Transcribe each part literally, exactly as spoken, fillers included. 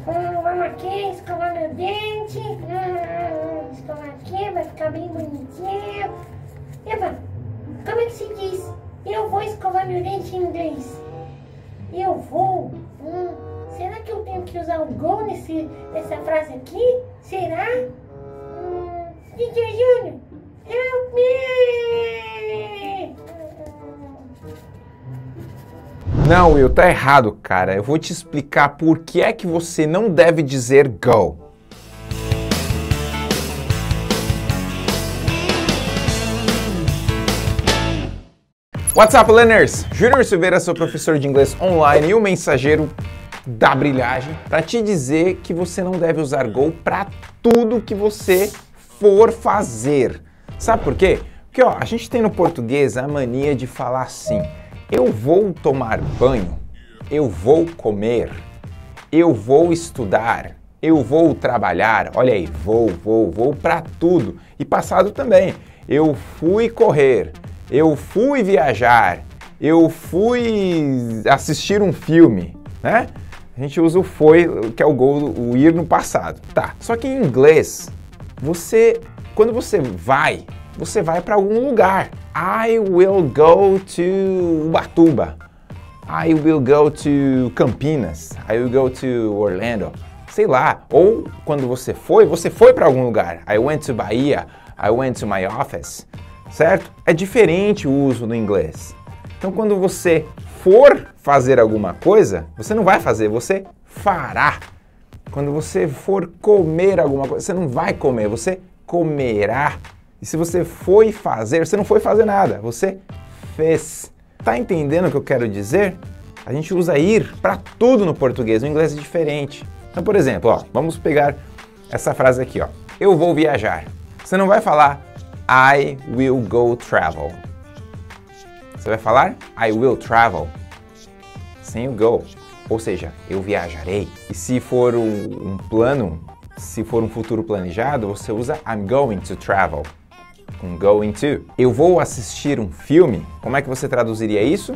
Hum, vamos aqui, escovar meu dente. Hum, escovar aqui, vai ficar bem bonitinho. Eva, como é que se diz? Eu vou escovar meu dente em inglês. Eu vou? Hum, será que eu tenho que usar o go nesse, nessa frase aqui? Será? Hum, D J Júnior, help me! Não, Will, tá errado, cara. Eu vou te explicar por que é que você não deve dizer go. What's up, learners? Júnior Silveira, seu professor de inglês online e o mensageiro da brilhagem, para te dizer que você não deve usar go para tudo que você for fazer. Sabe por quê? Porque ó, a gente tem no português a mania de falar assim: eu vou tomar banho, eu vou comer, eu vou estudar, eu vou trabalhar. Olha aí, vou, vou, vou para tudo. E passado também. Eu fui correr, eu fui viajar, eu fui assistir um filme, né? A gente usa o foi, que é o go, o ir no passado. Tá, só que em inglês, você, quando você vai, você vai para algum lugar. I will go to Ubatuba. I will go to Campinas. I will go to Orlando. Sei lá. Ou quando você foi, você foi para algum lugar. I went to Bahia. I went to my office. Certo? É diferente o uso no inglês. Então, quando você for fazer alguma coisa, você não vai fazer, você fará. Quando você for comer alguma coisa, você não vai comer, você comerá. E se você foi fazer, você não foi fazer nada, você fez. Tá entendendo o que eu quero dizer? A gente usa ir para tudo no português, no inglês é diferente. Então, por exemplo, ó, vamos pegar essa frase aqui, ó. Eu vou viajar. Você não vai falar I will go travel. Você vai falar I will travel sem o go. Ou seja, eu viajarei. E se for um, um plano, se for um futuro planejado, você usa I'm going to travel. Com going to. Eu vou assistir um filme. Como é que você traduziria isso?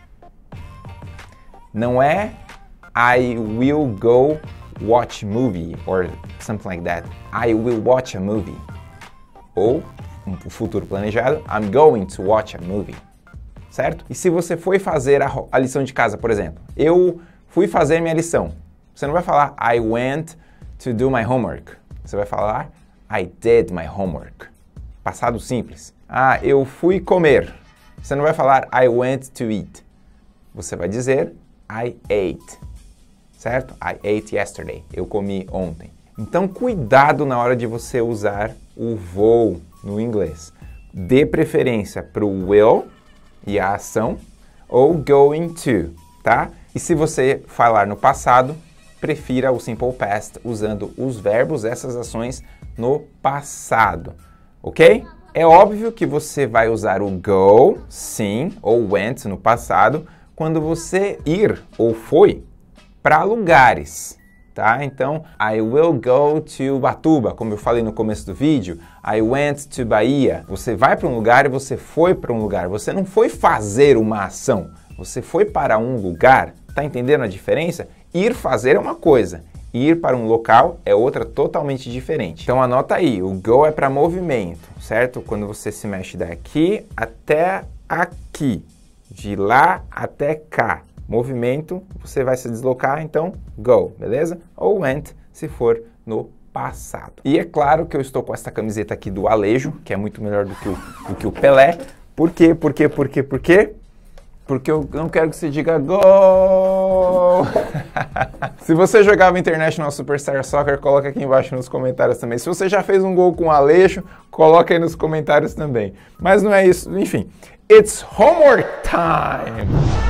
Não é I will go watch movie or something like that. I will watch a movie. Ou, um futuro planejado, I'm going to watch a movie. Certo? E se você foi fazer a, a lição de casa, por exemplo, eu fui fazer minha lição. Você não vai falar I went to do my homework. Você vai falar I did my homework. Passado simples. Ah, eu fui comer. Você não vai falar I went to eat. Você vai dizer I ate. Certo? I ate yesterday. Eu comi ontem. Então, cuidado na hora de você usar o vou no inglês. Dê preferência para o will e a ação, ou going to, tá? E se você falar no passado, prefira o simple past usando os verbos, essas ações no passado, ok? É óbvio que você vai usar o go, sim, ou went no passado, quando você ir ou foi para lugares, tá? Então, I will go to Ubatuba, como eu falei no começo do vídeo, I went to Bahia. Você vai para um lugar e você foi para um lugar. Você não foi fazer uma ação, você foi para um lugar. Tá entendendo a diferença? Ir fazer é uma coisa, ir para um local é outra totalmente diferente. Então anota aí, o go é para movimento, certo? Quando você se mexe daqui até aqui, de lá até cá. Movimento, você vai se deslocar, então go, beleza? Ou went, se for no passado. E é claro que eu estou com essa camiseta aqui do Alejo, que é muito melhor do que o, do que o Pelé. Por quê? Por quê? Por quê? Por quê? Porque eu não quero que você diga gol! Se você jogava International Superstar Soccer, coloca aqui embaixo nos comentários também. Se você já fez um gol com o Alejo, coloca aí nos comentários também. Mas não é isso, enfim. It's homework time!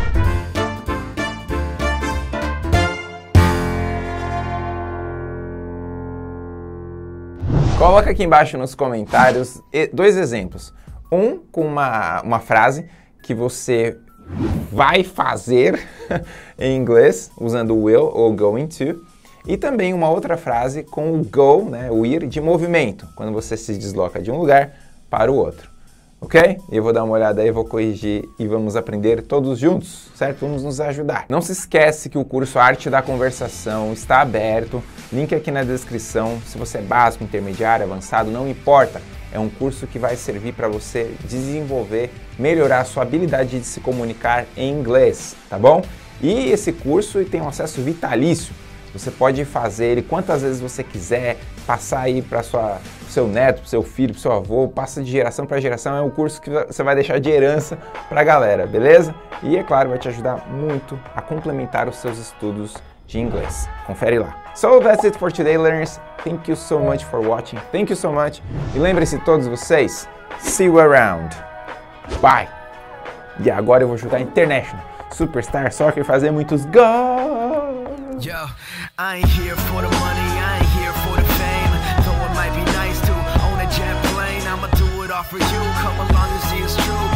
Coloca aqui embaixo nos comentários dois exemplos. Um com uma, uma frase que você vai fazer em inglês, usando will ou going to. E também uma outra frase com o go, né, o ir de movimento, quando você se desloca de um lugar para o outro. ok? Eu vou dar uma olhada aí, vou corrigir e vamos aprender todos juntos, certo? Vamos nos ajudar. Não se esquece que o curso Arte da Conversação está aberto, link aqui na descrição. Se você é básico, intermediário, avançado, não importa. É um curso que vai servir para você desenvolver, melhorar a sua habilidade de se comunicar em inglês, tá bom? E esse curso tem um acesso vitalício. Você pode fazer ele quantas vezes você quiser, passar aí para seu neto, para seu filho, para seu avô, passa de geração para geração. É um curso que você vai deixar de herança para a galera, beleza? E é claro, vai te ajudar muito a complementar os seus estudos de inglês. Confere lá. So that's it for today, learners. Thank you so much for watching. Thank you so much. E lembrem-se todos vocês, see you around. Bye. E agora eu vou jogar International Superstar Soccer e fazer muitos gols. Yo, I ain't here for the money, I ain't here for the fame. Though it might be nice to own a jet plane, I'ma do it all for you. Come along and see it's true.